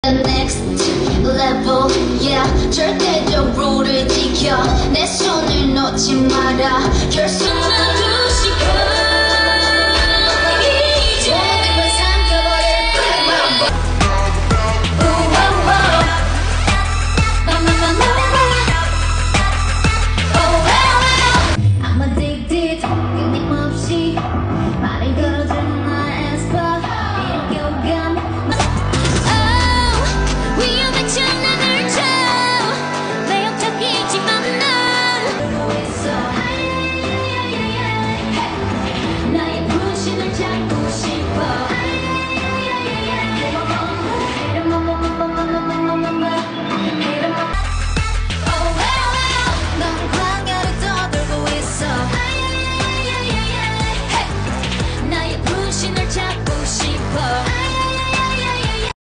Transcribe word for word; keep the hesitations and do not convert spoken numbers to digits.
next level yeah 절대적 룰을 지켜 내 손을 놓지 마라 결승은